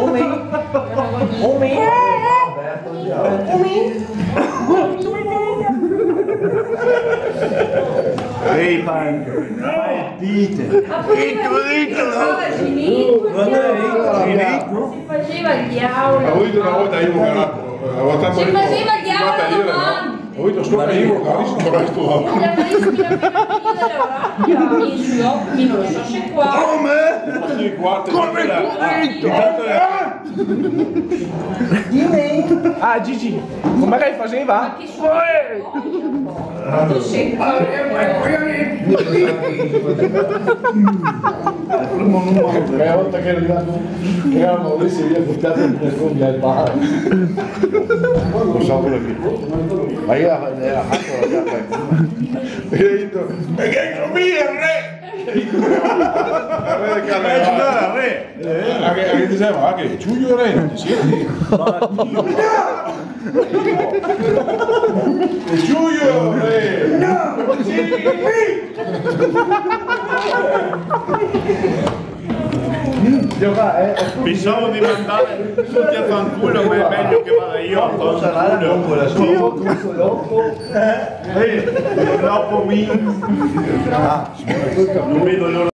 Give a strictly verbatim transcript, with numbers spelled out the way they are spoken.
Umi. Ehi, pan. Dite. Dito, dito. Si faceva il diavolo. Ho avuto una volta io un garato. Si faceva il diavolo, mamma. Ho avuto scuola io, ho visto La carissimi la piramide dell'orecchia, i suoi occhi non so se qua. Come? Dimmi. Ah, Gigi, come lei faceva? Ma che suono? Tu sei qua. Una volta che è arrivato, eravamo messi via buttati in telefono al bar. Non so quello che. Ma io era fatto la giacca. E io ho detto, perché sono mio il re! Eh, re. Anche diceva, anche Giulio Re, sì. Giulio Re! No! Pensavo di mandare tutti a fanculo, ma è meglio che vada io a fanculo. Dopo mi... Non vedo l'ora.